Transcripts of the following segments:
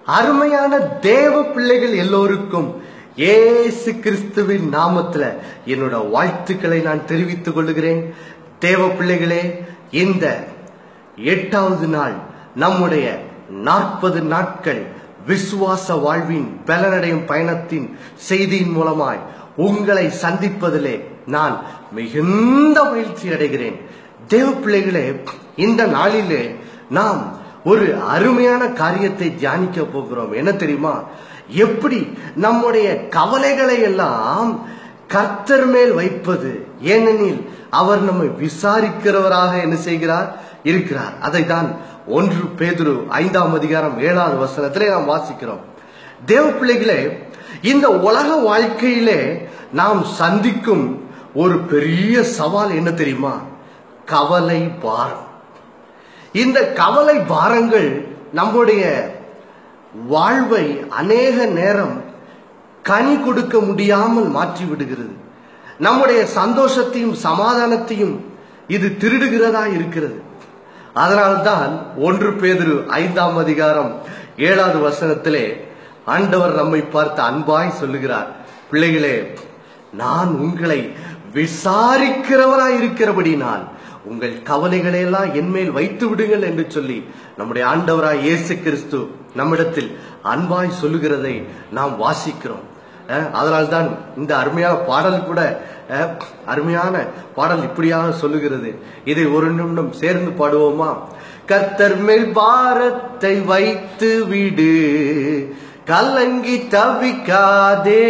அருமையான தேவ பிள்ளைகள் எல்லோருக்கும் இயேசு கிறிஸ்துவின் நாமத்துல என்னோட வாழ்த்துக்களை நான் தெரிவித்துக் கொள்கிறேன். தேவ பிள்ளைகளே, இந்த 8வது நாள் நம்முடைய 40 நாட்கள் விசுவாச வாழ்வின் பலனடையும் பயணத்தின் செய்தியின் மூலமாய் உங்களை சந்திப்பதிலே நான் மிகுந்த மகிழ்ச்சி அடைகிறேன். தேவ பிள்ளைகளே, இந்த நாளிலே நாம் ஒரு அருமையான காரியத்தை தியானிக்க போகிறோம். என்ன தெரியுமா? எப்படி நம்முடைய கவலைகளை எல்லாம் கர்த்தர் மேல் வைப்பது. ஏனெனில் அவர் நம்மை விசாரிக்கிறவராக என்ன செய்கிறார் இருக்கிறார். அதை தான் 1 பேதுரு 5ஆம் அதிகாரம் 7வது வசனத்திலே நாம் வாசிக்கிறோம். தேவ பிள்ளைகளே, இந்த உலக வாழ்க்கையிலே நாம் சந்திக்கும் ஒரு பெரிய சவால் என்ன தெரியுமா? கவலை பாரம். இந்த கவலை பாரங்கள் நம்முடைய வாழ்வை அநேக நேரம் கனி கொடுக்க முடியாமல் மாற்றி விடுகிறது. நம்முடைய சந்தோஷத்தையும் சமாதானத்தையும் இது திருடுகிறதா இருக்கிறது. அதனால்தான் 1 பேதுரு 5ஆம் அதிகாரம் 7வது வசனத்திலே ஆண்டவர் நம்மை பார்த்து அன்பாய் சொல்லுகிறார், பிள்ளைகளே, நான் உங்களை விசாரிக்கிறவராய் இருக்கிறபடினால் உங்கள் கவலைகளை எல்லாம் என்மேல் வைத்து விடுங்கள் என்று சொல்லி நம்முடைய ஆண்டவராய் இயேசு கிறிஸ்து நம்மிடத்தில் அன்பாய் சொல்லுகிறதை நாம் வாசிக்கிறோம். அதனால்தான் இந்த அருமையான பாடல் கூட அருமையான பாடல் இப்படியாக சொல்லுகிறது. இதை ஒரு நிமிடம் சேர்ந்து பாடுவோமா? கர்த்தர் மேல் பாரத்தை வைத்து விடு, கலங்கி தவிக்காதே,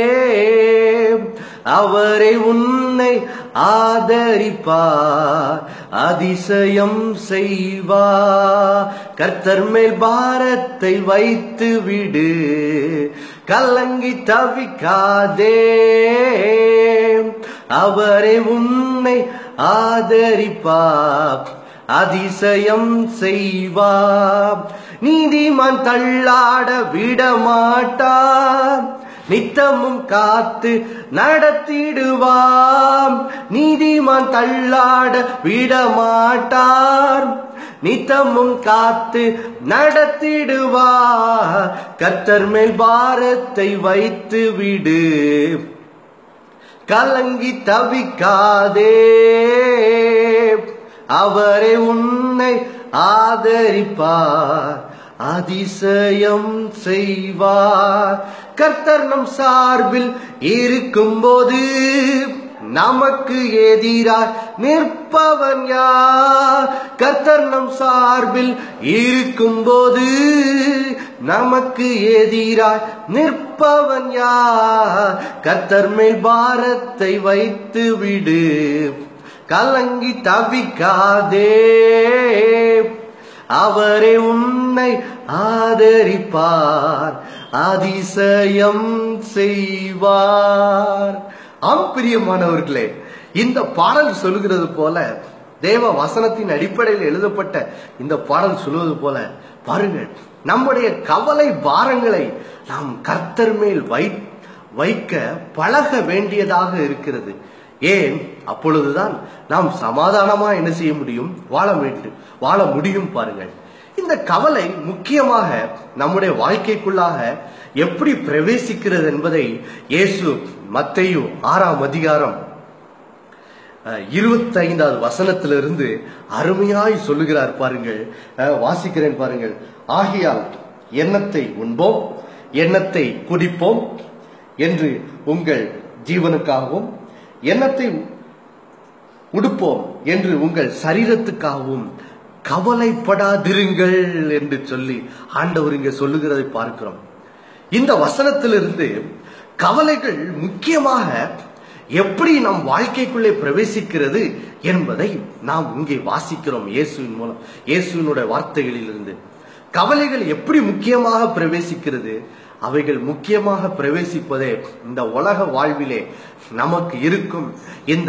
அவரை உன்னை ஆதரிப்பார், அதிசயம் செய்வார். கர்த்தர் மேல் பாரத்தை வைத்து விடு, கலங்கி தவிக்காதே, அவரை உன்னை ஆதரிப்பார், அதிசயம் செய்வார். நீதிமான் தள்ளாட விடமாட்டார், நித்தமும் காத்து நடத்திடுவாம். நீதிமான் தள்ளாட விடமாட்டார், நித்தமும் காத்து நடத்திடுவார். கர்த்தர் மேல் பாரத்தை வைத்து விடு, கலங்கி தவிக்காதே, அவரை உன்னை ஆதரிப்பார், அதிசயம் செய்வார். கர்த்தர் நம் சார்பில் இருக்கும்போது நமக்கு எதிராய் நிற்பவன் யார்? கர்த்தர் நம் சார்பில் இருக்கும்போது நமக்கு எதிராய் நிற்பவன் யார்? கர்த்தர் மேல் பாரத்தை வைத்து விடு, கலங்கி தவிக்காதே, அவரே உன்னை ஆதரிப்பார், அதிசயம் செய்வார். ஆம் பிரியமானவர்களே, இந்த பாடல் சொல்லுகிறது போல, தேவ வசனத்தின் அடிப்படையில் எழுதப்பட்ட இந்த பாடல் சொல்லுவது போல, பாருங்கள், நம்முடைய கவலை பாரங்களை நாம் கர்த்தர் மேல் வைக்க பழக வேண்டியதாக இருக்கிறது. ஏன்? அப்பொழுதுதான் நாம் சமாதானமா என்ன செய்ய முடியும்? வாழ முடியும். பாருங்கள், இந்த கவலை முக்கியமாக நம்முடைய வாழ்க்கைக்குள்ளாக எப்படி பிரவேசிக்கிறது என்பதை இயேசு மத்தேயு 6ஆம் அதிகாரம் 25வது வசனத்திலிருந்து அருமையாய் சொல்லுகிறார். பாருங்கள், வாசிக்கிறேன் பாருங்கள். ஆகையால் எண்ணத்தை உண்போம், எண்ணத்தை குடிப்போம் என்று உங்கள் ஜீவனுக்காகவும், எண்ணத்தை உடுப்போம் என்று உங்கள் சரீரத்துக்காகவும் கவலைப்படாதிருங்கள் என்று சொல்லி ஆண்டவர் இங்கே சொல்லுகிறதை பார்க்கிறோம். இந்த வசனத்திலிருந்து கவலைகள் முக்கியமாக எப்படி நம் வாழ்க்கைக்குள்ளே பிரவேசிக்கிறது என்பதை நாம் இங்கே வாசிக்கிறோம். இயேசுவின் மூலம், இயேசுவினுடைய வார்த்தைகளிலிருந்து கவலைகள் எப்படி முக்கியமாக பிரவேசிக்கிறது? அவைகள் முக்கியமாக பிரவேசிப்பதே இந்த உலக வாழ்விலே நமக்கு இருக்கும் இந்த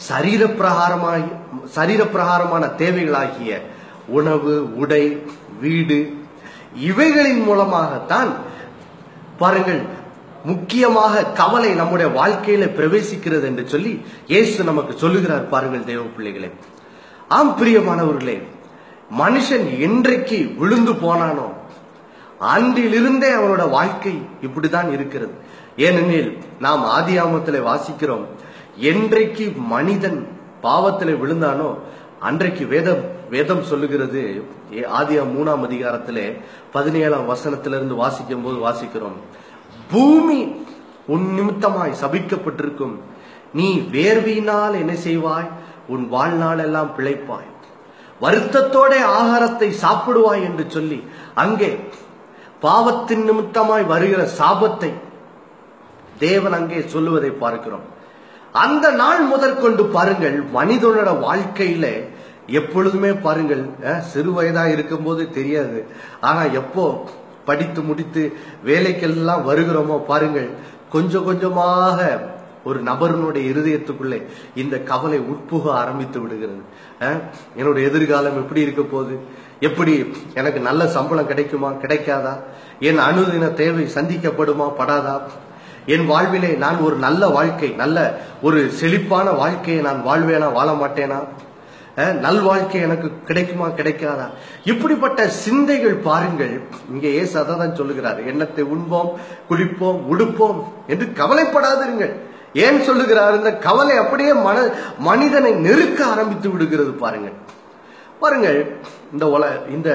சரீர பிரகாரமான தேவைகளாகிய உணவு, உடை, வீடு, இவைகளின் மூலமாகத்தான் பாருங்கள் முக்கியமாக கவலை நம்முடைய வாழ்க்கையில பிரவேசிக்கிறது என்று சொல்லி இயேசு நமக்கு சொல்லுகிறார். பாருங்கள் தேவ பிள்ளைகளே, ஆம் பிரியமானவர்களே, மனுஷன் என்றைக்கு விழுந்து போனானோ அன்றிலிருந்தே அவனோட வாழ்க்கை இப்படிதான் இருக்கிறது. ஏனெனில் நாம் ஆதியாகமத்திலே வாசிக்கிறோம், என்றைக்கு மனிதன் பாவத்திலே விழுந்தானோ அன்றைக்கு வேதம் சொல்லுகிறது. ஆதியாகமம் 3ஆம் அதிகாரத்திலே 17ஆம் வசனத்திலிருந்து வாசிக்கும் போது வாசிக்கிறோம், பூமி உன் நிமித்தமாய் சபிக்கப்பட்டிருக்கும், நீ வேர்வியினால் என்ன செய்வாய், உன் வாழ்நாள் எல்லாம் பிழைப்பாய், வருத்தத்தோட ஆகாரத்தை சாப்பிடுவாய் என்று சொல்லி அங்கே பாவத்தின் நிமித்தமாய் வருகிற சாபத்தை தேவன் அங்கே சொல்லுவதை பார்க்கிறோம். அந்த நாள் முதற்கொண்டு பாருங்கள், மனிதனோட வாழ்க்கையில எப்பொழுதுமே பாருங்கள், சிறு வயதா இருக்கும் போது தெரியாது, ஆனா எப்போ படித்து முடித்து வேலைக்கெல்லாம் வருகிறோமோ பாருங்கள், கொஞ்சம் கொஞ்சமாக ஒரு நபருடைய இருதயத்துக்குள்ளே இந்த கவலை உட்புக ஆரம்பித்து விடுகிறது. என்னோட எதிர்காலம் எப்படி இருக்க போகுது, எப்படி எனக்கு நல்ல சம்பளம் கிடைக்குமா கிடைக்காதா, என் அனுதின தேவை சந்திக்கப்படுமா படாதா, என் வாழ்விலே நான் ஒரு நல்ல வாழ்க்கை, நல்ல ஒரு செழிப்பான வாழ்க்கையை நான் வாழ்வேனா வாழ மாட்டேனா, நல் வாழ்க்கை எனக்கு கிடைக்குமா கிடைக்காதா, இப்படிப்பட்ட சிந்தைகள் பாருங்கள். இங்கே இயேசு அதை தான் சொல்லுகிறார், எண்ணத்தை உண்போம் குடிப்போம் உடுப்போம் என்று கவலைப்படாதிருங்கள். ஏன் சொல்லுகிறார்? இந்த கவலை அப்படியே மனிதனை நெருக்க ஆரம்பித்து விடுகிறது. பாருங்கள் இந்த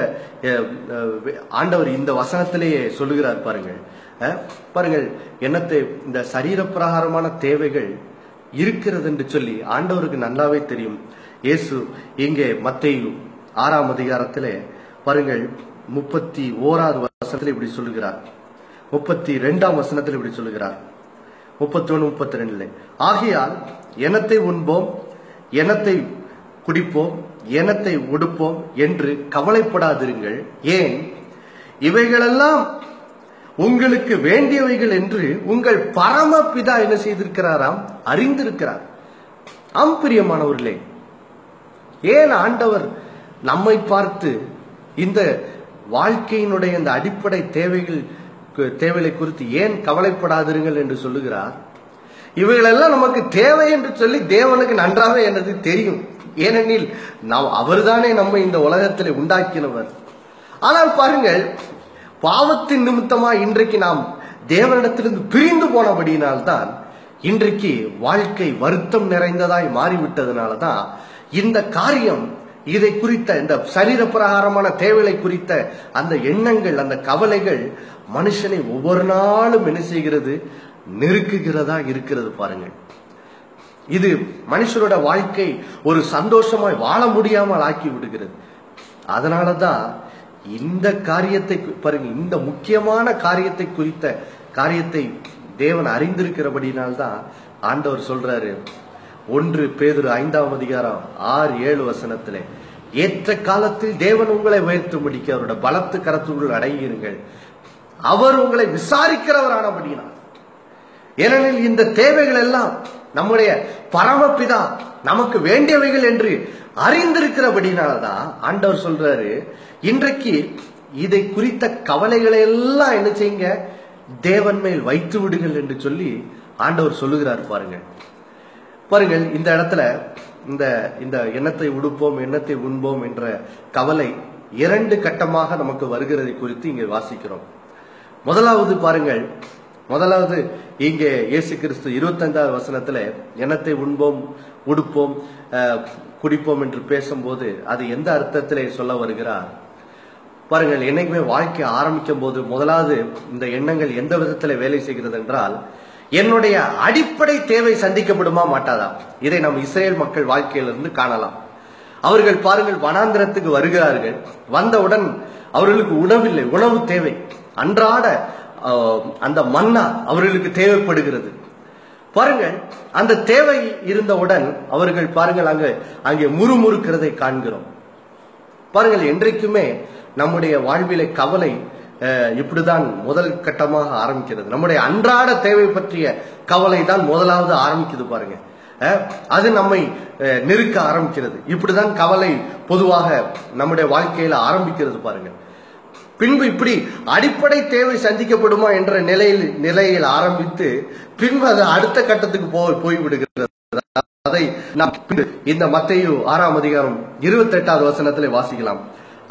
ஆண்டவர் இந்த வசனத்திலேயே சொல்லுகிறார் பாருங்கள். பாருங்கள், எண்ணத்தை இந்த சரீர பிரகாரமான தேவைகள் இருக்கிறது என்று சொல்லி ஆண்டவருக்கு நல்லாவே தெரியும். இயேசு இங்கே மத்தேயு 6ஆம் அதிகாரத்திலே பாருங்கள் 31வது வசனத்தில் இப்படி சொல்லுகிறார், 32ஆம் வசனத்தில் இப்படி சொல்லுகிறார், 31 32 ஆகையால் எண்ணத்தை உண்போம் எண்ணத்தை குடிப்போம் எண்ணத்தை உடுப்போம் என்று கவலைப்படாதிருங்கள், ஏன் இவைகளெல்லாம் உங்களுக்கு வேண்டியவைகள் என்று உங்கள் பரமபிதா என்ன செய்திருக்கிறாராம், அறிந்திருக்கிறார். ஆம் பிரியமானவர்களே, ஏன் ஆண்டவர் நம்மை பார்த்து இந்த வாழ்க்கையினுடைய இந்த அடிப்படை தேவைகளை குறித்து ஏன் கவலைப்படாதிருங்கள் என்று சொல்லுகிறார்? இவைகளெல்லாம் நமக்கு தேவை என்று சொல்லி தேவனுக்கு நன்றாக என்னது தெரியும். ஏனெனில் அவர்தானே நம்மை இந்த உலகத்தில் உண்டாக்கினவர். ஆனால் பாருங்கள், பாவத்தின் நிமித்தமாக இன்றைக்கு நாம் தேவனிடத்திலிருந்து பிரிந்து போனபடியினால்தான் இன்றைக்கு வாழ்க்கை வருத்தம் நிறைந்ததாய் மாறிவிட்டதுனாலதான் இந்த காரியம், இதை குறித்த இந்த சரீர பிரகாரமான தேவைகளை குறித்த அந்த எண்ணங்கள், அந்த கவலைகள் மனுஷனை ஒவ்வொரு நாளும் என்ன செய்கிறது, நெருக்குகிறதா இருக்கிறது. பாருங்கள், இது மனுஷனோட வாழ்க்கை ஒரு சந்தோஷமாய் வாழ முடியாமல் ஆக்கி விடுகிறது. அதனாலதான் இந்த காரியத்தை பாருங்க, இந்த முக்கியமான காரியத்தை குறித்த காரியத்தை தேவன் அறிந்திருக்கிறபடினால்தான் ஆண்டவர் சொல்றாரு 1 பேதுரு 5ஆம் அதிகாரம் 6-7 வசனத்திலே, ஏற்ற காலத்தில் தேவன் உங்களை உயர்த்து முடிக்க அவருடைய பலத்து கரத்துக்குள் அடங்கியிருங்கள், அவர் உங்களை விசாரிக்கிறவரானபடினார். ஏனெனில் இந்த தேவைகள் எல்லாம் நம்முடைய பரமபிதா நமக்கு வேண்டியவைகள் என்று அறிந்திருக்கிறபடினால்தான் ஆண்டவர் சொல்றாரு, இன்றைக்கு இதை குறித்த கவலைகளை எல்லாம் என்ன செய்யுங்க, தேவன் மேல் வைத்து விடுங்கள் என்று சொல்லி ஆண்டவர் சொல்லுகிறார். பாருங்கள், இந்த இடத்துல இந்த எண்ணத்தை உடுப்போம் எண்ணத்தை உண்போம் என்ற கவலை 2 கட்டமாக நமக்கு வருகிறதை குறித்து இங்கே வாசிக்கிறோம். முதலாவது பாருங்கள், முதலாவது இங்கே இயேசு கிறிஸ்து 25வது வசனத்துல எண்ணத்தை உண்போம் உடுப்போம் குடிப்போம் என்று பேசும்போது அது எந்த அர்த்தத்திலே சொல்ல வருகிறார் பாருங்கள். என்னைக்குமே வாழ்க்கை ஆரம்பிக்கும் போது முதலாவது இந்த எண்ணங்கள் எந்த விதத்துல வேலை செய்கிறது என்றால், என்னுடைய அடிப்படை தேவை சந்திக்கப்படுமா மாட்டாதா? இதை நம் இஸ்ரேல் மக்கள் வாழ்க்கையிலிருந்து காணலாம். அவர்கள் பாருங்கள், வனாந்திரத்துக்கு வருகிறார்கள், வந்தவுடன் அவர்களுக்கு உணவில்லை, உணவு தேவை, அன்றாட அந்த மன்னா அவர்களுக்கு தேவைப்படுகிறது. பாருங்கள், அந்த தேவை இருந்தவுடன் அவர்கள் பாருங்கள் அங்கே முறுமுறுக்கிறதை காண்கிறோம். பாருங்கள், என்றைக்குமே நம்முடைய வாழ்விலை கவலை இப்படிதான் முதல் கட்டமாக ஆரம்பிக்கிறது. நம்முடைய அன்றாட தேவை பற்றிய கவலை தான் முதலாவது ஆரம்பிக்குது. பாருங்க, அது நம்மை நெருக்க ஆரம்பிக்கிறது. இப்படிதான் கவலை பொதுவாக நம்முடைய வாழ்க்கையில ஆரம்பிக்கிறது. பாருங்க, பின்பு இப்படி அடிப்படை தேவை சந்திக்கப்படுமா என்ற நிலையில் ஆரம்பித்து பின்பு அது அடுத்த கட்டத்துக்கு போய்விடுகிறது. அதை நாம் இந்த மத்தேயு 6ஆம் அதிகாரம் 28வது வசனத்திலே வாசிக்கலாம்.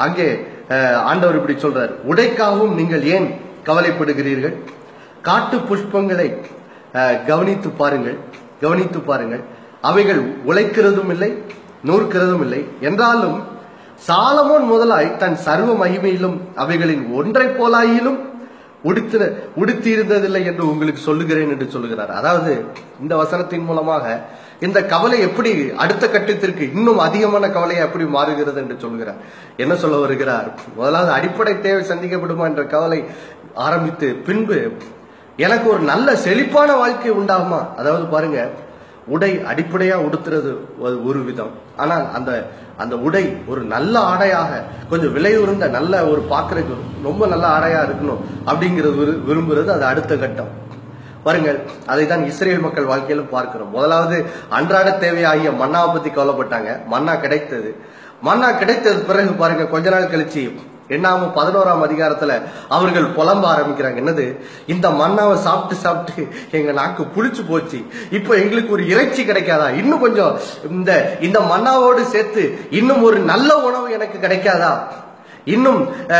அங்கே ஆண்டவர் இப்படி சொல்றார், உடைக்காகவும் நீங்கள் ஏன் கவலைப்படுகிறீர்கள்? காட்டு புஷ்பங்களை கவனித்து பாருங்கள், அவைகள் உழைக்கிறதும் இல்லை, நூற்கிறதும் இல்லை. என்றாலும் சாலமோன் முதலாய் தன் சர்வ மகிமையிலும் அவைகளின் ஒன்றை போலாயிலும் உடுத்தியிருந்ததில்லை என்று உங்களுக்கு சொல்லுகிறேன் என்று சொல்லுகிறார். அதாவது இந்த வசனத்தின் மூலமாக இந்த கவலை எப்படி அடுத்த கட்டத்திற்கு இன்னும் அதிகமான கவலையை எப்படி மாறுகிறது என்று சொல்கிறார். என்ன சொல்ல வருகிறார்? முதலாவது அடிப்படை தேவை சந்திக்கப்படுமா என்ற கவலை ஆரம்பித்து, பின்பு எனக்கு ஒரு நல்ல செழிப்பான வாழ்க்கை உண்டாகுமா? அதாவது பாருங்க, உடை அடிப்படையா உடுத்துறது ஒரு விதம், ஆனால் அந்த உடை ஒரு நல்ல ஆடையாக, கொஞ்சம் விலை உயர்ந்த நல்ல ஒரு பார்க்கறதுக்கு ரொம்ப நல்ல ஆடையா இருக்கணும் அப்படிங்கிறது விரும்புறது அது அடுத்த கட்டம். பாருங்கள், அதை தான் இஸ்ரேல் மக்கள் வாழ்க்கையிலும் பார்க்கிறோம். முதலாவது அன்றாட தேவையாகிய மன்னாவை பத்தி கவலைப்பட்டாங்க. மன்னா கிடைத்தது பிறகு பாருங்க, கொஞ்ச நாள் கழிச்சு என்னாகும் 11ஆம் அதிகாரத்துல அவர்கள் புலம்ப ஆரம்பிக்கிறாங்க. என்னது, இந்த மன்னாவை சாப்பிட்டு எங்க நாக்கு புளிச்சு போச்சு, இப்ப எங்களுக்கு ஒரு இறைச்சி கிடைக்காதா? இன்னும் கொஞ்சம் இந்த மன்னாவோடு சேர்த்து இன்னும் ஒரு நல்ல உணவு எனக்கு கிடைக்காதா? இன்னும்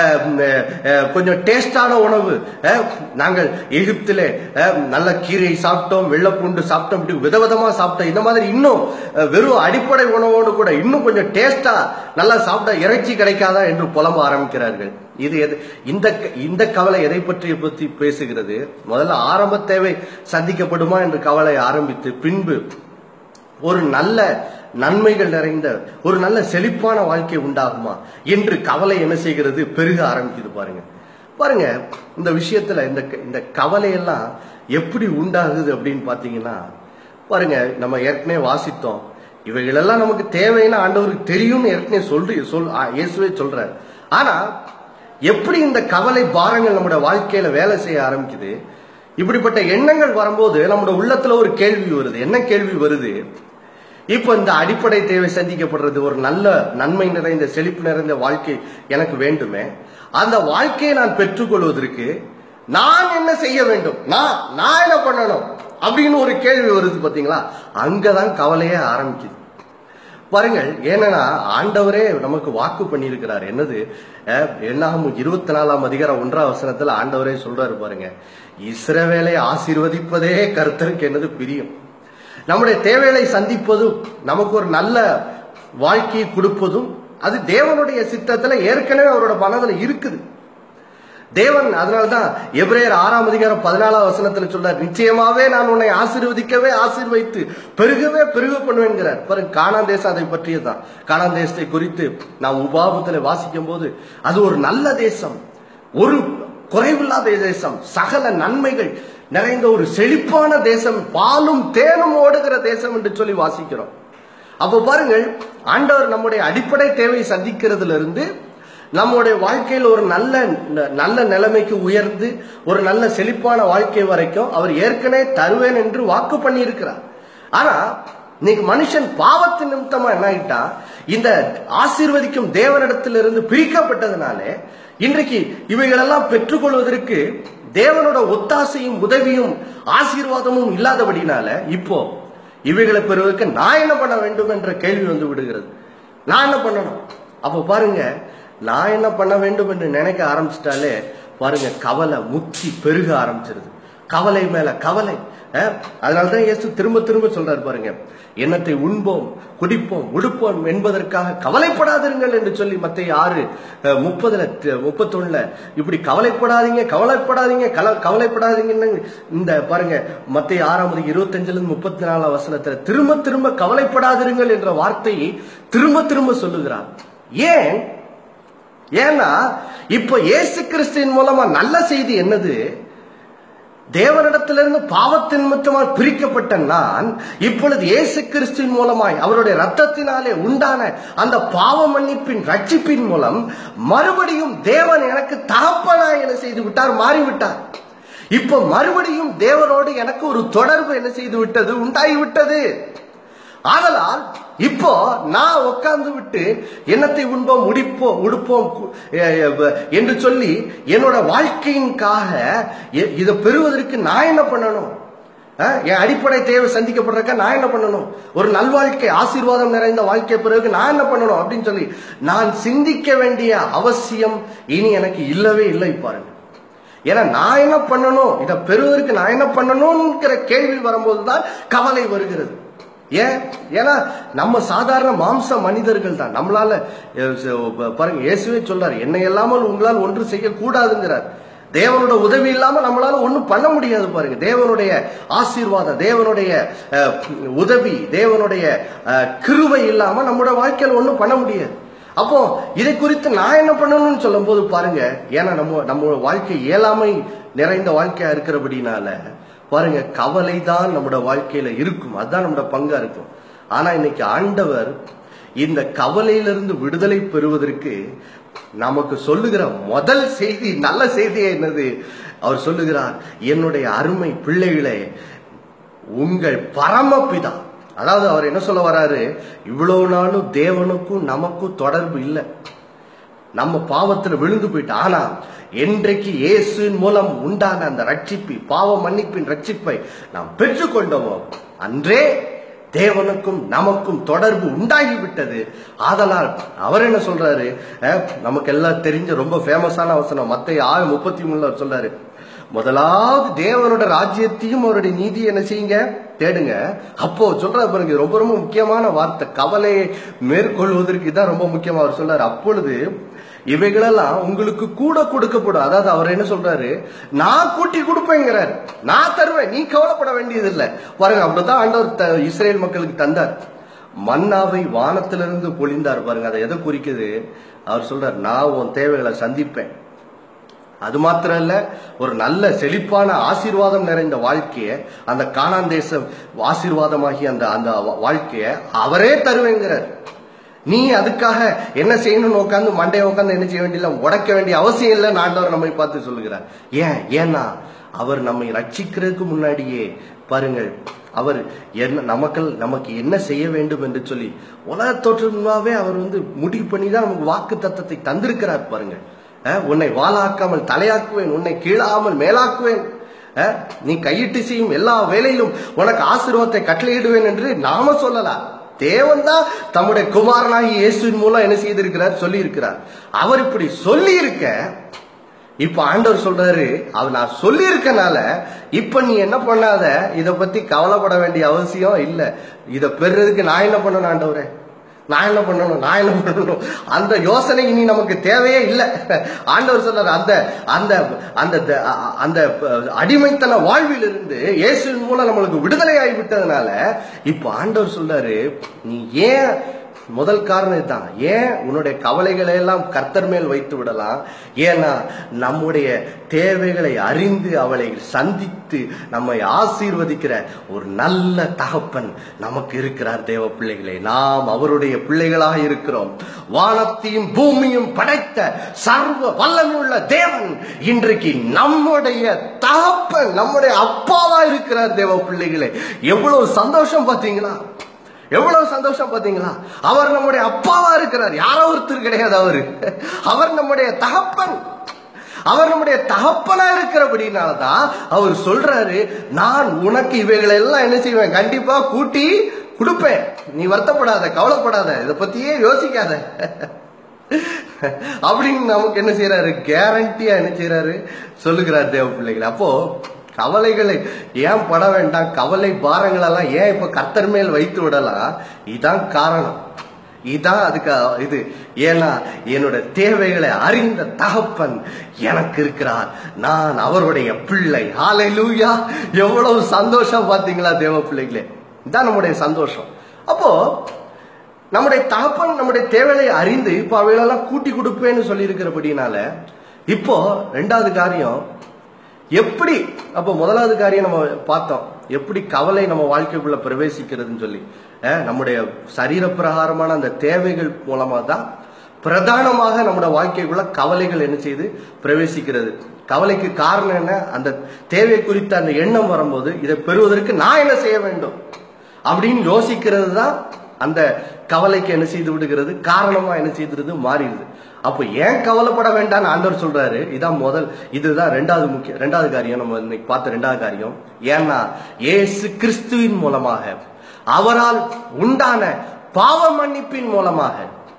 கொஞ்சம் டேஸ்டான உணவு. நாங்கள் எகிப்திலே நல்ல கீரை சாப்பிட்டோம், வெள்ளைப்பூண்டு சாப்பிட்டோம், இப்படி விதவிதமா சாப்பிட்டோம். இந்த மாதிரி இன்னும் வெறும் அடிப்படை உணவோடு கூட இன்னும் கொஞ்சம் டேஸ்டா நல்லா சாப்பிட்டா இறைச்சி கிடைக்காதா என்று புலம்ப ஆரம்பிக்கிறார்கள். இது இந்த கவலை எதை பற்றி பேசுகிறது? முதல்ல ஆரம்ப தேவை சந்திக்கப்படுமா என்று கவலை ஆரம்பித்து, பின்பு ஒரு நல்ல நன்மைகள் நிறைந்த ஒரு நல்ல செழிப்பான வாழ்க்கை உண்டாகுமா என்று கவலை என்ன செய்கிறது? பெருக ஆரம்பிக்குது. பாருங்க இந்த விஷயத்துல இந்த கவலையெல்லாம் எப்படி உண்டாகுது அப்படின்னு பாத்தீங்கன்னா, பாருங்க, நம்ம ஏற்கனவே வாசித்தோம், இவைகளெல்லாம் நமக்கு தேவைன்னு ஆண்டவருக்கு தெரியும்னு ஏற்கனவே இயேசுவே சொல்றாரு. ஆனா எப்படி இந்த கவலை பாரங்கள் நம்முடைய வாழ்க்கையில வேலை செய்ய ஆரம்பிக்குது? இப்படிப்பட்ட எண்ணங்கள் வரும்போது நம்முடைய உள்ளத்துல ஒரு கேள்வி வருது. என்ன கேள்வி வருது? இப்ப இந்த அடிப்படை தேவை சந்திக்கப்படுறது, ஒரு நல்ல நன்மை நிறைந்த செழிப்பு நிறைந்த வாழ்க்கை எனக்கு வேண்டுமே, அந்த வாழ்க்கையை நான் பெற்றுக்கொள்வதற்கு நான் என்ன செய்ய வேண்டும், நான் என்ன பண்ணணும் அப்படின்னு ஒரு கேள்வி வருது. பாத்தீங்களா, அங்கதான் கவலையே ஆரம்பிக்குது. பாருங்கள், ஏன்னா ஆண்டவரே நமக்கு வாக்கு பண்ணியிருக்கிறார். என்னது, என்னாகும் 24ஆம் அதிகாரம் 1ஆம் வசனத்துல ஆண்டவரே சொல்றாரு பாருங்க, இஸ்ரவேலை ஆசீர்வதிப்பதே கர்த்தருக்கு என்னது பிரியம். நம்முடைய தேவைகளை சந்திப்பதும் நமக்கு ஒரு நல்ல வாழ்க்கையை கொடுப்பதும் அது தேவனுடைய சித்தத்துல ஏற்கனவே அவரோட மனதுல இருக்குது. தேவன் அதனால்தான் எபிரேயர் 6ஆம் அதிகாரம் 14ஆம் வசனத்துல சொல்றார், நிச்சயமாவே நான் உன்னை ஆசீர்வதிக்கவே ஆசீர்வதித்து பெருக பண்ணுவேன்கிறார். பாருங்க, கானான் தேசம் அதை பற்றியதான். கானான் தேசத்தை குறித்து நாம் உபாகமத்துல வாசிக்கும் போது அது ஒரு நல்ல தேசம், ஒரு குறைவில்லாத தேசம், சகல நன்மைகள் நிறைந்த ஒரு செழிப்பான தேசம், பாலும் தேனும் ஓடுகிற தேசம் என்று சொல்லி வாசிக்கிறோம். அப்போ பாருங்கள், ஆண்டவர் நம்முடைய அடிப்படை தேவை சந்திக்கிறதுல இருந்து நம்முடைய வாழ்க்கையில் ஒரு நல்ல நிலைமைக்கு உயர்ந்து ஒரு நல்ல செழிப்பான வாழ்க்கை வரைக்கும் அவர் ஏற்கனவே தருவேன் என்று வாக்கு பண்ணி இருக்கிறார். ஆனா இன்னைக்கு மனுஷன் பாவத்தின் நிமித்தமா என்ன ஆயிட்டா, இந்த ஆசீர்வதிக்கும் தேவனிடத்திலிருந்து பிரிக்கப்பட்டதுனாலே இன்றைக்கு இவைகளெல்லாம் பெற்றுக்கொள்வதற்கு தேவனோட ஒத்தாசையும் உதவியும் ஆசீர்வாதமும் இல்லாதபடினால இப்போ இவைகளை பெறுவதற்கு நான் என்ன பண்ண வேண்டும் என்ற கேள்வி வந்து விடுகிறது. நான் என்ன பண்ணணும்? அப்போ பாருங்க, நான் என்ன பண்ண வேண்டும் என்று நினைக்க ஆரம்பிச்சிட்டாலே பாருங்க, கவலை முத்தி பெருக ஆரம்பிச்சிருது. கவலை மேல கவலை. அதனாலதான் இயேசு திரும்ப சொல்றாரு பாருங்க, எண்ணத்தை உண்போம், குடிப்போம், உடுப்போம் என்பதற்காக கவலைப்படாதீர்கள் என்று சொல்லி மத்தேயு 6:30-31 இப்படி கவலைப்படாதீங்க இந்த பாருங்க, மத்தேயு 6:25-34 வசனத்துல திரும்ப கவலைப்படாதீர்கள் என்ற வார்த்தையை திரும்ப சொல்லுகிறார். ஏன்னா இப்ப இயேசு கிறிஸ்துவின் மூலமா நல்ல செய்தி என்னது? தேவனிடத்திலிருந்து பாவத்தின் நிமித்தமாக பிரிக்கப்பட்ட நான் இப்பொழுது இயேசு கிறிஸ்துவின் மூலமாய் அவருடைய ரத்தத்தினாலே உண்டான அந்த பாவ மன்னிப்பின் ரட்சிப்பின் மூலம் மறுபடியும் தேவன் எனக்கு தகப்பனாய் என்ன செய்து விட்டார், மாறிவிட்டார். இப்ப மறுபடியும் தேவனோடு எனக்கு ஒரு தொடர்பு என்ன செய்து விட்டது, உண்டாகிவிட்டது. ஆதலால் இப்போ நான் உட்கார்ந்து விட்டு எண்ணத்தை உண்போம், உடுப்போம் என்று சொல்லி என்னோட வாழ்க்கையின்காக இதை பெறுவதற்கு நான் என்ன பண்ணணும்? என் அடிப்படை தேவை சந்திக்கப்படுறக்க நான் என்ன பண்ணணும், ஒரு நல்வாழ்க்கை ஆசீர்வாதம் நிறைந்த வாழ்க்கை பிறகு நான் என்ன பண்ணணும் அப்படின்னு சொல்லி நான் சிந்திக்க வேண்டிய அவசியம் இனி எனக்கு இல்லவே இல்லை பாருங்க. ஏன்னா நான் என்ன பண்ணணும், இதை பெறுவதற்கு நான் என்ன பண்ணணும்ங்கிற கேள்வி வரும்போதுதான் கவலை வருகிறது. ஏன்னா நம்ம சாதாரண மாம்ச மனிதர்கள் தான். நம்மளால பாருங்க, இயேசுவே சொல்றாரு, என்னை இல்லாமல் உங்களால் ஒன்று செய்யக்கூடாதுங்கிறார். தேவனோட உதவி இல்லாம நம்மளால ஒண்ணும் பண்ண முடியாது பாருங்க. தேவனுடைய ஆசீர்வாதம், தேவனுடைய உதவி, தேவனுடைய கிருபை இல்லாம நம்மளோட வாழ்க்கையில ஒண்ணும் பண்ண முடியாது. அப்போ இதை குறித்து நான் என்ன பண்ணணும்னு சொல்லும் போது பாருங்க, ஏன்னா நம்ம வாழ்க்கை இயலாமை நிறைந்த வாழ்க்கையா இருக்கிறபடினால பாருங்க, கவலை தான் நம்மளோட வாழ்க்கையில இருக்கும். அதுதான் நம்மளோட பங்கா இருக்கும். ஆனா இன்னைக்கு ஆண்டவர் இந்த கவலையிலிருந்து விடுதலை பெறுவதற்கு நமக்கு சொல்லுகிற முதல் செய்தி, நல்ல செய்தி என்னது? அவர் சொல்லுகிறார், என்னுடைய அருமை பிள்ளைகளே, உங்கள் பரமபிதா, அதாவது அவர் என்ன சொல்ல வராரு, இவ்வளவு நாளும் தேவனுக்கும் நமக்கும் தொடர்பு இல்லை, நம்ம பாவத்துல விழுந்து போயிட்டோம். ஆனா என்றைக்கு இயேசுவின் மூலம் உண்டான அந்த ரட்சிப்பை, பாவ மன்னிப்பின் ரட்சிப்பை நாம் பெற்றுக்கொண்டோமோ அன்றே தேவனுக்கும் நமக்கும் தொடர்பு உண்டாகிவிட்டது. ஆதலால் அவர் என்ன சொல்றாரு, நமக்கு எல்லாம் தெரிஞ்ச ரொம்ப ஃபேமஸான வசனம் மத்தேயு 6:33 சொல்றாரு, முதலாவது தேவனோட ராஜ்யத்தையும் அவருடைய நீதி என்ன செய்யுங்க, தேடுங்க. அப்போ சொல்ற பாருங்க, ரொம்ப ரொம்ப முக்கியமான வார்த்தை, கவலையை மேற்கொள்வதற்கு இதான் ரொம்ப முக்கியமா. அவர் சொல்றாரு, அப்பொழுது இவைகளெல்லாம் உங்களுக்கு கூட கொடுக்கப்படும். அதாவது அவர் என்ன சொல்றாரு, நான் கூட்டி கொடுப்பேங்கிறார், நான் தருவேன், நீ கவலைப்பட வேண்டியது இல்லை பாருங்க. அப்படிதான் ஆண்டவர் இஸ்ரேல் மக்களுக்கு தந்தார். மன்னாவை வானத்திலிருந்து பொழிந்தார் பாருங்க. அதை எதை குறிக்குது? அவர் சொல்றார், நான் உன் தேவைகளை சந்திப்பேன். அது மாத்திரம் இல்ல, ஒரு நல்ல செழிப்பான ஆசீர்வாதம் நிறைந்த வாழ்க்கைய, அந்த கானான் தேச ஆசீர்வாதமாகி அந்த அந்த வாழ்க்கைய அவரே தருவேங்கிறார். நீ அதுக்காக என்ன செய்யணும்னு உட்காந்து மண்டையை உட்காந்து என்ன செய்ய வேண்டிய, உடைக்க வேண்டிய அவசியம் இல்லை. ஆண்டவர் நம்மை பார்த்து சொல்லுகிறார். ஏன்னா அவர் நம்மை ரட்சிக்கிறதுக்கு முன்னாடியே பாருங்கள், அவர் என்ன நமக்கு என்ன செய்ய வேண்டும் என்று சொல்லி உலக தோற்றமாவே அவர் முடிவு பண்ணி தான் நமக்கு வாக்கு தத்தத்தை தந்திருக்கிறார் பாருங்க. உன்னை வாளாக்காமல் தலையாக்குவேன், உன்னை கீழாமல் மேலாக்குவேன், நீ கையிட்டு செய்யும் எல்லா வேலையிலும் உனக்கு ஆசீர்வாதத்தை கட்டளையிடுவேன் என்று நாம சொல்லலாம். தேவன் தான் தம்முடைய குமாரனாகி இயேசுவின் மூலம் என்ன செய்திருக்கிறார், சொல்லி இருக்கிறார். அவர் இப்படி சொல்லி இருக்க, இப்ப ஆண்டவர் சொல்றாரு, அவர் நான் சொல்லி இருக்கனால இப்ப நீ என்ன பண்ணாத, இதை பத்தி கவலைப்பட வேண்டிய அவசியம் இல்லை. இதை பெறுறதுக்கு நான் என்ன பண்ணணும் ஆண்டவரே, நான் என்ன பண்ணணும் அந்த யோசனை இனி நமக்கு தேவையே இல்லை. ஆண்டவர் சொல்றாரு, அந்த அந்த அந்த அந்த அடிமைத்தன வாழ்வில் இருந்து இயேசுவின் மூலம் நம்மளுக்கு விடுதலை ஆகிவிட்டதுனால இப்ப ஆண்டவர் சொல்றாரு, நீ ஏன், முதல் காரணம் இதுதான், ஏன் உன்னுடைய கவலைகளை எல்லாம் கர்த்தர் மேல் வைத்து விடலாம். ஏன்னா நம்முடைய தேவைகளை அறிந்து அவளை சந்தித்து நம்மை ஆசீர்வதிக்கிற ஒரு நல்ல தகப்பன் நமக்கு இருக்கிறார். தேவ பிள்ளைகளே, நாம் அவருடைய பிள்ளைகளாக இருக்கிறோம். வானத்தையும் பூமியும் படைத்த சர்வ வல்லமையுள்ள தேவன் இன்றைக்கு நம்முடைய தகப்பன், நம்முடைய அப்பாவா இருக்கிறார். தேவ பிள்ளைகளே, எவ்வளவு சந்தோஷம் பாத்தீங்களா, எவ்வளவு சந்தோஷம் பாத்தீங்களா? அவர் நம்முடைய அப்பாவா இருக்கிறார், யாரோ ஒருத்தர் கிடையாது. அவர் நம்முடைய தகப்பன். அவர் நம்முடைய தகப்பனா இருக்கிறபடினாலதான் அவர் சொல்றாரு, நான் உனக்கு இவைகளை எல்லாம் என்ன செய்வேன், கண்டிப்பா கூட்டி கொடுப்பேன், நீ வருத்தப்படாத, கவலைப்படாத, இதை பத்தியே யோசிக்காத அப்படின்னு நமக்கு என்ன செய்யறாரு, கேரண்டியா என்ன செய்யறாரு சொல்லுகிறார் தேவ பிள்ளைகளை. அப்போ கவலைகளை ஏன் பட வேண்டாம், கவலை பாரங்கள் எல்லாம் ஏன் இப்ப கர்த்தர் மேல் வைத்து விடலாம், இதான் காரணம், இதான் அதுக்கு இது. ஏன்னா என்னோட தேவைகளை அறிந்த தகப்பன் எனக்கு இருக்கிறார், நான் அவருடைய பிள்ளை. ஹல்லேலூயா! எவ்வளவு சந்தோஷம் பாத்தீங்களா தேவ பிள்ளைகளே, இதான் நம்முடைய சந்தோஷம். அப்போ நம்முடைய தகப்பன் நம்முடைய தேவைகளை அறிந்து இப்ப அவைகளெல்லாம் கூட்டி கொடுப்பேன்னு சொல்லி இருக்கிறபடினால இப்போ ரெண்டாவது காரியம் எப்படி, அப்போ முதலாவது காரியம் நம்ம பார்த்தோம், எப்படி கவலை நம்ம வாழ்க்கைக்குள்ள பிரவேசிக்கிறதுன்னு சொல்லி. நம்முடைய சரீர பிரகாரமான அந்த தேவைகள் மூலமா தான் பிரதானமாக நம்முடைய வாழ்க்கைக்குள்ள கவலைகள் என்ன செய்து பிரவேசிக்கிறது. கவலைக்கு காரணம் என்ன, அந்த தேவை குறித்த அந்த எண்ணம் வரும்போது இதை பெறுவதற்கு நான் என்ன செய்ய வேண்டும் அப்படின்னு யோசிக்கிறது தான் அந்த கவலைக்கு என்ன செய்து விடுகிறது, காரணமா என்ன செய்துறது மாறிடுது. அப்போ ஏன் கவலைப்பட வேண்டாம்னு ஆண்டவர் சொல்றாரு. இதுதான் ரெண்டாவது காரியம், நம்ம இன்னைக்கு பார்த்த ரெண்டாவது காரியம். ஏன்னா இயேசு கிறிஸ்துவின் மூலமாக, அவரால் உண்டான பாவ மன்னிப்பின் மூலமாக,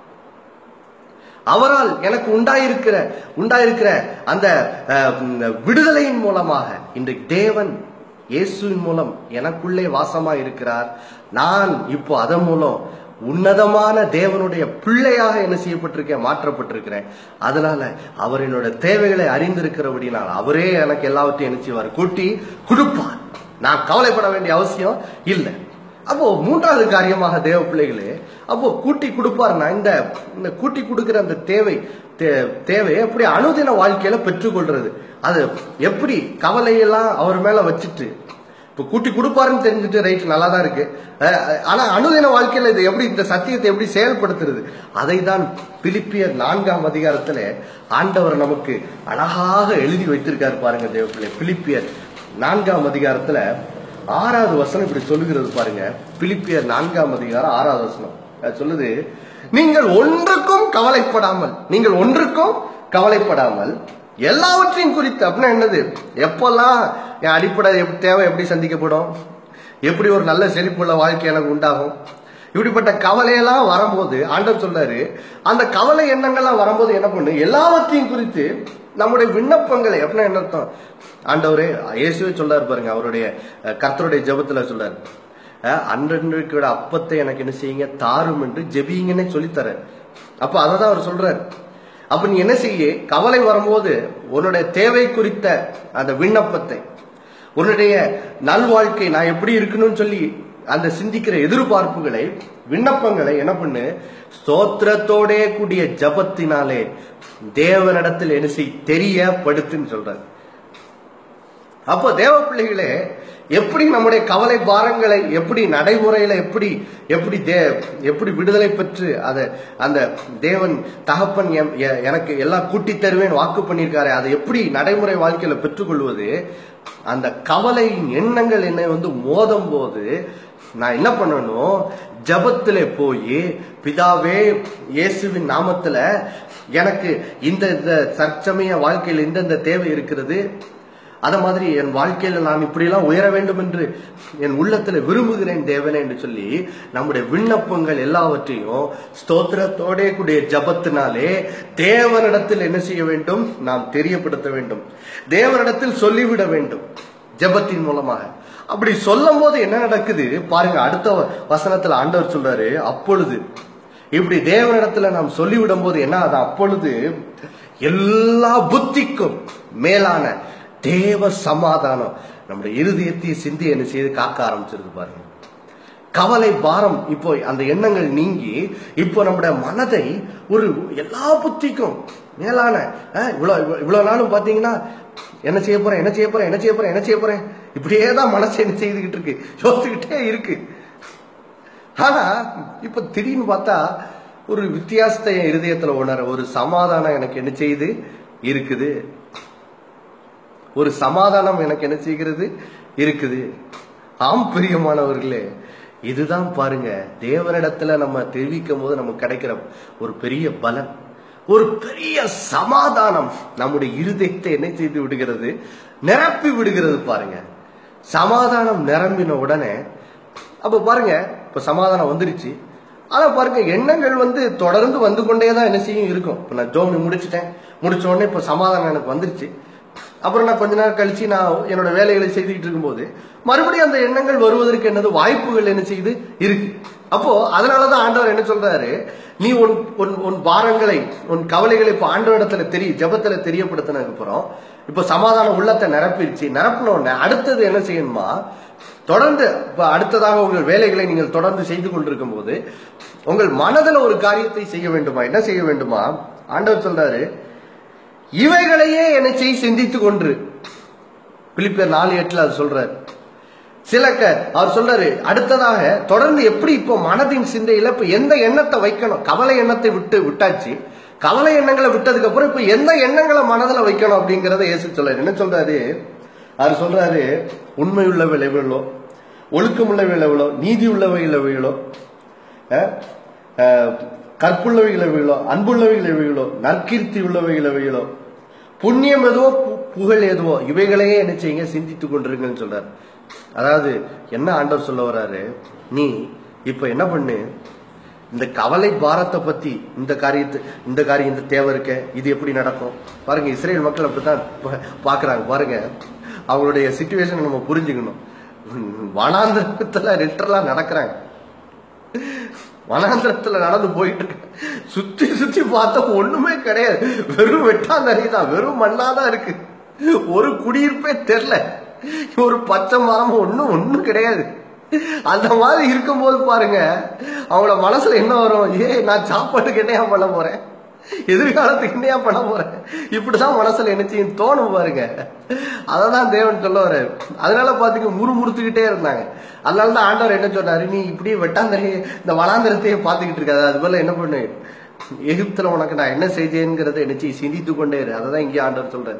அவரால் எனக்கு உண்டாயிருக்கிற அந்த விடுதலையின் மூலமாக இன்றைக்கு தேவன் இயேசுவின் மூலம் எனக்குள்ளே வாசமா இருக்கிறார். நான் இப்போ அதன் மூலம் உன்னதமான தேவனுடைய பிள்ளையாக என்ன செய்யப்பட்டிருக்கேன், மாற்றப்பட்டிருக்கிறேன். அதனால அவர் என்னோட தேவைகளை அறிந்திருக்கிறபடினால் அவரே எனக்கு எல்லாவற்றையும் என்ன செய்வார், கூட்டி கொடுப்பார். நான் கவலைப்பட வேண்டிய அவசியம் இல்லை. அப்போ மூன்றாவது காரியமாக தேவ பிள்ளைகளே, அப்போ கூட்டி கொடுப்பார்னா இந்த கூட்டி கொடுக்கிற அந்த தேவையை எப்படி அனுதின வாழ்க்கையில பெற்றுக்கொள்றது, அது எப்படி கவலையெல்லாம் அவர் மேல வச்சுட்டு, இப்ப கூட்டி கொடுப்பாருன்னு தெரிஞ்சுட்டு ரைட் நல்லா தான் இருக்கு, ஆனா அனுதின வாழ்க்கையில இது எப்படி, இந்த சத்தியத்தை எப்படி செயல்படுத்துறது, அதை தான் பிலிப்பியர் 4ஆம் அதிகாரத்துல ஆண்டவர் நமக்கு அழகாக எழுதி வைத்திருக்காரு பாருங்க தேவ பிள்ளை. பிலிப்பியர் 4ஆம் அதிகாரத்துல 6வது வசனம் இப்படி சொல்லுகிறது பாருங்க. பிலிப்பியர் 4ஆம் அதிகாரம் 6வது வசனம் சொல்லுது, நீங்கள் ஒன்றுக்கும் கவலைப்படாமல் எல்லாவற்றையும் குறித்து. அப்படின்னா என்னது, எப்பெல்லாம் என் அடிப்படை தேவை எப்படி சந்திக்கப்படும், எப்படி ஒரு நல்ல செழிப்புள்ள வாழ்க்கை எனக்கு உண்டாகும், இப்படிப்பட்ட கவலையெல்லாம் வரும்போது ஆண்டவர் சொல்றாரு, அந்த கவலை எண்ணங்கள்லாம் வரும்போது என்ன பண்ணு, எல்லாவற்றையும் குறித்து நம்முடைய விண்ணப்பங்களை. அப்படின்னா என்ன அர்த்தம், ஆண்டவரே இயேசுவே சொல்றாரு பாருங்க, அவருடைய கர்த்தருடைய ஜெபத்துல சொல்றாரு, அன்றன்றைக்கு அப்பத்தை எனக்கு என்ன செய்யுங்க தாரும் என்று ஜெபிங்கன்னு சொல்லித்தர. அப்ப அததான் அவர் சொல்றாரு. அப்ப நீ என்ன செய்ய, கவலை வரும்போது உன்னுடைய தேவை குறித்த அந்த விண்ணப்பத்தை, உன்னுடைய நல்வாழ்க்கை நான் எப்படி இருக்கணும்னு சொல்லி அந்த சிந்திக்கிற எதிர்பார்ப்புகளை, விண்ணப்பங்களை என்ன பண்ணு, ஸ்தோத்திரத்தோட கூடிய ஜபத்தினாலே தேவனிடத்தில் என்ன செய், தெரியப்படுத்துன்னு சொல்றாரு. அப்போ தேவ பிள்ளைகளே, எப்படி நம்முடைய கவலை பாரங்களை எப்படி நடைமுறையில எப்படி விடுதலை பெற்று அதை அந்த தேவன் தகப்பன் எனக்கு எல்லாம் கூட்டி தருவேன் வாக்கு பண்ணியிருக்காரு, அதை எப்படி நடைமுறை வாழ்க்கையில பெற்றுக்கொள்வது, அந்த கவலையின் எண்ணங்கள் என்னை மோதும் போது நான் என்ன பண்ணணும், ஜபத்துல போய் பிதாவே இயேசுவின் நாமத்துல எனக்கு இந்த தற்சமய வாழ்க்கையில் இந்த தேவை இருக்கிறது, அத மாதிரி என் வாழ்க்கையில நான் இப்படியெல்லாம் உயர வேண்டும் என்று என் உள்ளத்துல விரும்புகிறேன் தேவனே என்று சொல்லி நம்முடைய விண்ணப்பங்கள் எல்லாவற்றையும் ஸ்தோத்திரத்தோட கூடிய ஜபத்தினாலே தேவனிடத்தில் என்ன செய்ய வேண்டும், நாம் தெரியப்படுத்த வேண்டும், தேவனிடத்தில் சொல்லிவிட வேண்டும் ஜபத்தின் மூலமாக. அப்படி சொல்லும் போது என்ன நடக்குது பாருங்க, அடுத்த வசனத்துல ஆண்டவர் சொல்றாரு, அப்பொழுது இப்படி தேவனிடத்துல நாம் சொல்லிவிடும் போது என்ன ஆகுது, அப்பொழுது எல்லா புத்திக்கும் மேலான தேவ சமாதானம் நம்முடைய இருதயத்தை சிந்தி என்ன செய்து காக்க ஆரம்பிச்சிருக்கு பாருங்க. கவலை பாரம் இப்போ அந்த எண்ணங்கள் நீங்கி இப்போ நம்முடைய மனதை ஒரு எல்லா புத்திக்கும் மேலான இவ்வளவு நாளும் பாத்தீங்கன்னா என்ன செய்ய போறேன் இப்படியேதான் மனசை என்ன செய்துகிட்டு இருக்கு, யோசிச்சுக்கிட்டே இருக்கு. ஆனா இப்ப திடீர்னு பார்த்தா ஒரு வித்தியாசத்தை என் இருதயத்துல உணர, ஒரு சமாதானம் எனக்கு என்ன செய்து இருக்குது, ஒரு சமாதானம் எனக்கு என்ன செய்கிறது இருக்குது. ஆம் பிரியமானவர்களே, இதுதான் பாருங்க தேவனிடத்துல நம்ம தெரிவிக்கும் போது நமக்கு கிடைக்கிற ஒரு பெரிய பலன், ஒரு பெரிய சமாதானம் நம்முடைய இருதயத்தை என்ன செய்து விடுகிறது, நிரப்பி விடுகிறது பாருங்க. சமாதானம் நிரம்பின உடனே அப்ப பாருங்க, இப்ப சமாதானம் வந்துருச்சு, ஆனா பாருங்க எண்ணங்கள் தொடர்ந்து வந்து கொண்டேதான் என்ன செய்யும் இருக்கும். இப்ப நான் ஜோம் முடிச்ச உடனே இப்ப சமாதானம் எனக்கு வந்துருச்சு, அப்புறம் நான் கொஞ்ச நேரம் கழிச்சு நான் என்னோட வேலைகளை செய்துக்கிட்டு இருக்கும்போது மறுபடியும் அந்த எண்ணங்கள் வருவதற்கு என்னது வாய்ப்புகள் என்ன செய்யுது இருக்கு. அப்போ அதனாலதான் ஆண்டவர் என்ன சொல்றாரு, நீ உன் பாரங்களை உன் கவலைகளை இப்ப ஆண்டவரிடத்துல ஜபத்துல தெரியப்படுத்தினதுக்கு அப்புறம் இப்ப சமாதான உள்ளத்தை நிரப்பின உடனே அடுத்தது என்ன செய்யணுமா, தொடர்ந்து இப்ப அடுத்ததாக உங்கள் வேலைகளை நீங்கள் தொடர்ந்து செய்து கொண்டிருக்கும் போது உங்கள் மனதில் ஒரு காரியத்தை செய்ய வேண்டுமா, என்ன செய்ய வேண்டுமா, ஆண்டவர் சொல்றாரு, இவைகளையே என்ன செய்ய சிந்தித்துக் கொண்டு. பிலிப்பியர் 4:8 அது சொல்றாரு. அவர் சொல்றாரு அடுத்ததாக தொடர்ந்து எப்படி இப்போ மனதின் சிந்தையில இப்ப எந்த எண்ணத்தை வைக்கணும், கவலை எண்ணத்தை விட்டாச்சு, கவலை எண்ணங்களை விட்டதுக்கு அப்புறம் இப்ப எந்த எண்ணங்களை மனதில் வைக்கணும் அப்படிங்கறத இயேசு சொல்றாரு. என்ன சொல்றாரு, அவர் சொல்றாரு, உண்மை உள்ளவைகள் எவ்வளோ, ஒழுக்கம் உள்ளவைகள் எவ்வளோ, நீதி உள்ளவைகள் எவ்வளோ, கற்புள்ளவைகள் எவைகளோ, அன்புள்ளவைகள் எவைகளோ, நற்கீர்த்தி உள்ளவைகள் எவைகளோ, புண்ணியம் எதுவோ புகழ் எதுவோ இவைகளையே என்ன செய்யுங்க, சிந்தித்துக் கொண்டிருங்கன்னு சொல்றாரு. அதாவது என்ன ஆண்டவர் சொல்ல வர்றாரு, நீ இப்ப என்ன பண்ணு, இந்த கவலை பாரத்தை பத்தி இந்த காரியம் இந்த தேவை இருக்க, இது எப்படி நடக்கும் பாருங்க. இஸ்ரேல் மக்கள் அப்படித்தான் பாக்குறாங்க பாருங்க. அவங்களுடைய சிச்சுவேஷன் நம்ம புரிஞ்சுக்கணும். வனாந்திரத்துல லிட்டரலா நடக்கிறாங்க, வனாந்திரத்துல நடந்து போயிட்டு இருக்கு. சுத்தி சுத்தி பார்த்தா ஒண்ணுமே கிடையாது, வெறும் வெட்டாந்தறி தான், வெறும் மண்ணாதான் இருக்கு, ஒரு குடியிருப்பே தெரியல, ஒரு பச்சை மரம் ஒண்ணும் கிடையாது. அந்த மாதிரி இருக்கும்போது பாருங்க அவங்களோட மனசுல என்ன வரும், நான் சாப்பாட்டுக்கு என்னையா பண்ண போறேன், எதிர்காலத்துக்கு என்னையா பண்ண போறேன், இப்படிதான் மனசுல என்ன செய்யும் தோணும் பாருங்க. அததான் தேவன் சொல்ல வர்றாரு. அதனால பாத்தீங்க முறுமுறுத்துக்கிட்டே இருந்தாங்க. அதனாலதான் ஆண்டவர் என்ன சொன்னாரு, நீ இப்படி வெட்டாந்தறி இந்த வனாந்திரத்தையே பாத்துக்கிட்டு இருக்காது, அது போல என்ன பண்ணு, எகிப்துல உனக்கு நான் என்ன செய்தேங்கிறத என்ன செய்ய சிந்தித்து கொண்டே இரு. அததான் இங்கே ஆண்டவர் சொல்றாரு.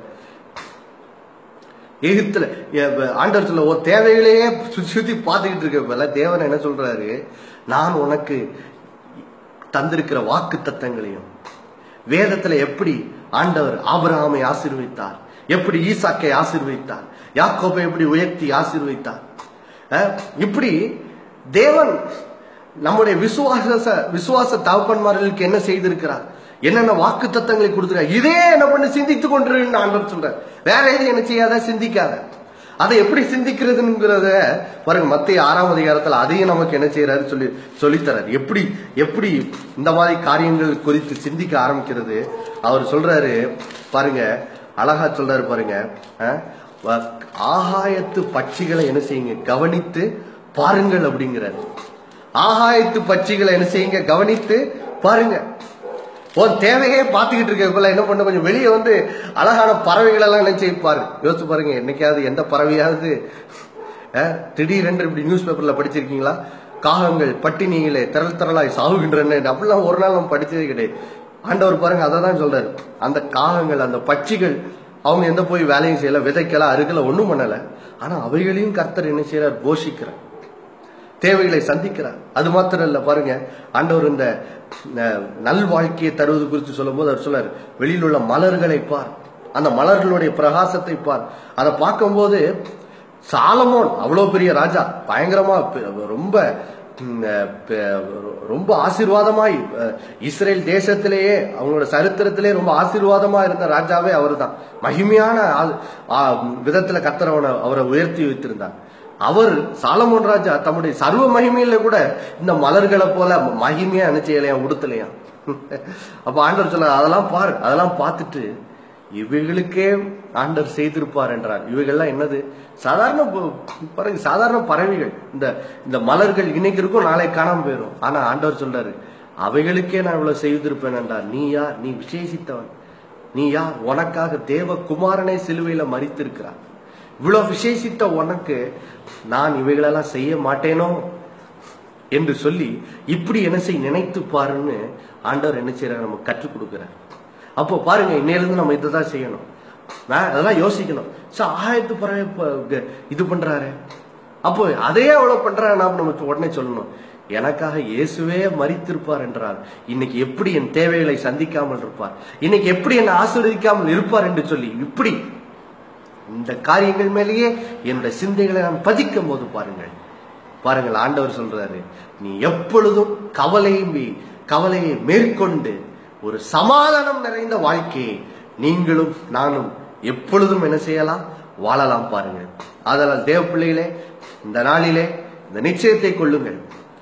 எகிப்துல ஆண்டவர் சொல்ல ஒரு தேவைகளையே சுத்தி சுத்தி பார்த்துக்கிட்டு இருக்க தேவன் என்ன சொல்றாரு, நான் உனக்கு தந்திருக்கிற வாக்கு தத்தங்களையும், வேதத்துல எப்படி ஆண்டவர் ஆபிரகாமை ஆசீர்வதித்தார், எப்படி ஈசாக்கை ஆசீர்வதித்தார், யாக்கோபை எப்படி உயர்த்தி ஆசீர்வதித்தார், இப்படி தேவன் நம்முடைய விசுவாச தகப்பன்மார்களுக்கு என்ன செய்திருக்கிறார், என்னென்ன வாக்கு தத்தங்களை கொடுத்துருக்கார், இதே என்ன பண்ணி சிந்தித்துக் கொண்டிருன்னு ஆண்டவர் சொல்றார். வேற எதுவும் என்ன செய்யாத, சிந்திக்காத. அதை எப்படி சிந்திக்கிறதுங்கிறத பாருங்க, மத்திய 6ஆம் அதிகாரத்துல அதையும் நமக்கு என்ன செய்யறாரு சொல்லித்தராரு. எப்படி இந்த மாதிரி காரியங்கள் குறித்து சிந்திக்க ஆரம்பிக்கிறது அவர் சொல்றாரு பாருங்க, அழகா சொல்றாரு பாருங்க. ஆகாயத்து பட்சிகளை என்ன செய்யுங்க, கவனித்து பாருங்கள் அப்படிங்கிறாரு. ஆகாயத்து பட்சிகளை என்ன செய்யுங்க, கவனித்து பாருங்க. ஒரு தேவையே பார்த்துக்கிட்டு இருக்க என்ன பண்ண, கொஞ்சம் வெளியே வந்து அழகான பறவைகள் எல்லாம் என்ன செய்ப்பாரு, யோசிச்சு பாருங்க. என்னைக்காவது எந்த பறவையாவது திடீரென்று இப்படி நியூஸ் பேப்பர்ல படிச்சிருக்கீங்களா, காகங்கள் பட்டினியிலே திரளாய் சாகுகின்றன, அப்படிலாம் ஒரு நாள் நம்ம படிச்சதே கிடையாது. ஆண்டவர் பாருங்க அதை தான் சொல்றாரு. அந்த காகங்கள், அந்த பட்சிகள், அவங்க எந்த போய் வேலையும் செய்யல, விதைக்கல, அறுக்கல, ஒண்ணும் பண்ணல. ஆனா அவைகளையும் கர்த்தர் என்ன செய்யறார், போஷிக்கிறார், தேவைகளை சந்திக்கிறார். அது மாத்திரம் இல்ல பாருங்க, ஆண்டவர் இந்த நல் வாழ்க்கையை தருவது குறித்து சொல்லும் போது அவர் சொல்றாரு, வெளியில் உள்ள மலர்களை பார், அந்த மலர்களுடைய பிரகாசத்தை பார். அதை பார்க்கும்போது சாலமோன் அவ்வளவு பெரிய ராஜா, பயங்கரமா ரொம்ப ஆசீர்வாதமாய் இஸ்ரேல் தேசத்திலேயே அவங்களோட சரித்திரத்திலே ரொம்ப ஆசீர்வாதமா இருந்த ராஜாவே அவர் தான். மகிமையான விதத்துல கர்த்தர் அவரை உயர்த்தி வைத்திருந்தார். அவர் சாலமோன் ராஜா தம்முடைய சர்வ மகிமையில கூட இந்த மலர்களை போல மகிமையா நினைச்சலையா, உடுத்தலையா. அப்ப ஆண்டவர் சொல்ல, அதெல்லாம் பாரு, அதெல்லாம் பார்த்துட்டு இவைகளுக்கே ஆண்டவர் செய்திருப்பார் என்றார். இவைகள்லாம் என்னது, சாதாரண பாருங்க, சாதாரண பறவைகள். இந்த மலர்கள் இன்னைக்கு இருக்கும், நாளை காணாம போயிடும். ஆனா ஆண்டவர் சொல்றாரு, அவைகளுக்கே நான் இவ்வளவு செய்திருப்பேன் என்றார். நீ யார், நீ விசேஷித்தவன், நீ யார், உனக்காக தேவ குமாரனை சிலுவையில மரித்திருக்கிறார். இவ்வளவு விசேஷித்த உனக்கு நான் இவைகளெல்லாம் செய்ய மாட்டேனோ என்று சொல்லி இப்படி என்ன செய்ய நினைத்து பாருன்னு ஆண்டவர் என்ன செய்யறாரு, நமக்கு கற்றுக் கொடுக்கிறார். அப்போ பாருங்க, இன்னையிலிருந்து நம்ம இதைதான் செய்யணும், அதெல்லாம் யோசிக்கணும். ஆயத்து பறவை இது பண்றாரு, அப்போ அதே அவ்வளவு பண்றாரு, நாம நம்ம உடனே சொல்லணும், எனக்காக இயேசுவே மரித்திருப்பார் என்றால் இன்னைக்கு எப்படி என் தேவைகளை சந்திக்காமல் இருப்பார், இன்னைக்கு எப்படி என்னை ஆசீர்வதிக்காமல் இருப்பார் என்று சொல்லி இப்படி இந்த காரியங்கள் மேலேயே என்னுடைய சிந்தைகளை நான் பதிக்கும் போது பாருங்கள் ஆண்டவர் சொல்றாரு, நீ எப்பொழுதும் கவலையை மேற்கொண்டு ஒரு சமாதானம் நிறைந்த வாழ்க்கையை நீங்களும் நானும் எப்பொழுதும் என்ன செய்யலாம், வாழலாம். பாருங்கள். அதனால் தேவ பிள்ளைகளே, இந்த நாளிலே இந்த நிச்சயத்தை கொள்ளுங்கள்.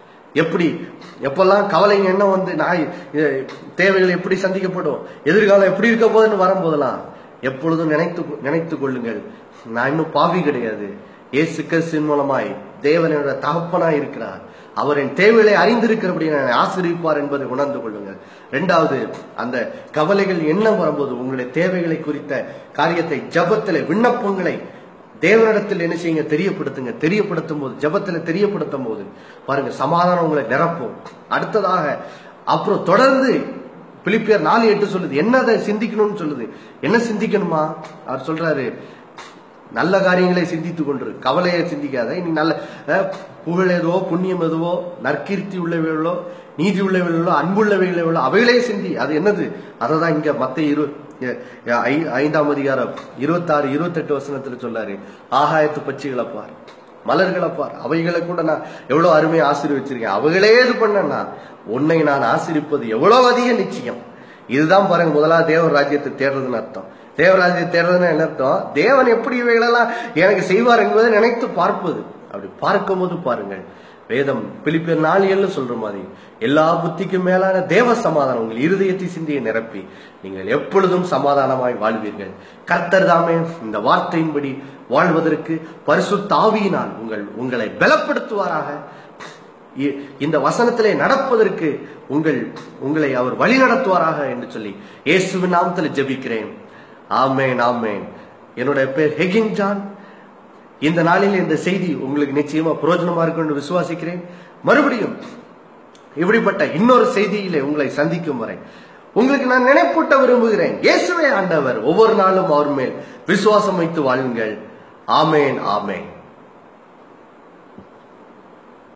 எப்பெல்லாம் கவலைங்க என்ன வந்து தேவைகள் எப்படி சந்திக்கப்படும், எதிர்காலம் எப்படி இருக்க போதுன்னு வரும்போதெல்லாம் எப்பொழுதும் நினைத்து கொள்ளுங்கள், நான் இன்னும் பாவி கிடையாது, இயேசு கிறிஸ்துவின் மூலமாய் தேவனோட தகப்பனாய் இருக்கிறார், அவர் என் தேவைகளை அறிந்திருக்கிறபடி என்னை ஆசீர்வதிப்பார் என்பதை உணர்ந்து கொள்ளுங்கள். இரண்டாவது, அந்த கவலைகள் என்ன வரும்போது உங்களுடைய தேவைகளை குறித்த காரியத்தை ஜபத்திலே விண்ணப்பங்களை தேவனிடத்தில் என்ன செய்யுங்க, தெரியப்படுத்தும் போது, ஜபத்தில் தெரியப்படுத்தும் போது பாருங்க, சமாதானம் உங்களை நிரப்பும். அடுத்ததாக அப்புறம் தொடர்ந்து பிலிப்பியர் 4:8 சொல்லுது, என்னதை சிந்திக்கணும்னு சொல்லுது. என்ன சிந்திக்கணுமா, அவர் சொல்றாரு, நல்ல காரியங்களை சிந்தித்துக் கொண்டு, கவலையை சிந்திக்காத. இனி நல்ல புகழ் எதுவோ, புண்ணியம் எதுவோ, நற்கீர்த்தி உள்ளவைகளோ நீதி உள்ளவைகளோ அன்புள்ளவைகளோ அவைகளே சிந்தி. அது என்னது? அதை தான் இங்க மத்தேயு 5ஆம் அதிகாரம் 26, 28 வசனத்துல சொல்லாரு. ஆகாயத்து பட்சிகளை பார், மலர்களை பார், அவைகளை கூட நான் எவ்வளவு அருமையா ஆசீர்வச்சிருக்கேன். அவைகளே இது பண்ணா உன்னை நான் ஆசீர்விப்பது எவ்வளவு அதிக நிச்சயம். இதுதான் பாருங்க முதலாவது தேவ ராஜ்யத்தை தேடுறதுன்னு அர்த்தம். தேவராஜ்யத்தை தேடுறதுன்னு என்ன அர்த்தம்? தேவன் எப்படி இவைகளெல்லாம் எனக்கு செய்வார் என்பதை நினைத்து பார்ப்பது. அப்படி பார்க்கும்போது பாருங்கள், வேதம் பிலிப்பியர் 4:7 சொல்ற மாதிரி எல்லா புத்திக்கும் மேலான தேவ சமாதானம் உங்கள் இருதயத்தை சிந்தியை நிரப்பி நீங்கள் எப்பொழுதும் சமாதானமாய் வாழ்வீர்கள். கர்த்தர் தாமே இந்த வார்த்தையின்படி வாழ்வதற்கு பரிசுத்த ஆவியினால் உங்களை பலப்படுத்துவாராக. இந்த வசனத்திலே நடப்பதற்கு உங்களை அவர் வழி நடத்துவாராக என்று சொல்லி இயேசுவின் நாமத்தில் ஜெபிக்கிறேன். ஆமேன், ஆமேன். என்னுடைய பேர் ஹெகின் ஜான். இந்த நாளில் இந்த செய்தி உங்களுக்கு நிச்சயமா பிரயோஜனமா இருக்கும் என்று விசுவாசிக்கிறேன். மறுபடியும் இப்படிப்பட்ட இன்னொரு செய்தியிலே உங்களை சந்திக்கும் வரை உங்களுக்கு நான் நினைப்பூட்ட விரும்புகிறேன், இயேசுவே ஆண்டவர். ஒவ்வொரு நாளும் அவர் மேல் விசுவாசம் வைத்து வாழுங்கள். ஆமேன், ஆமேன்.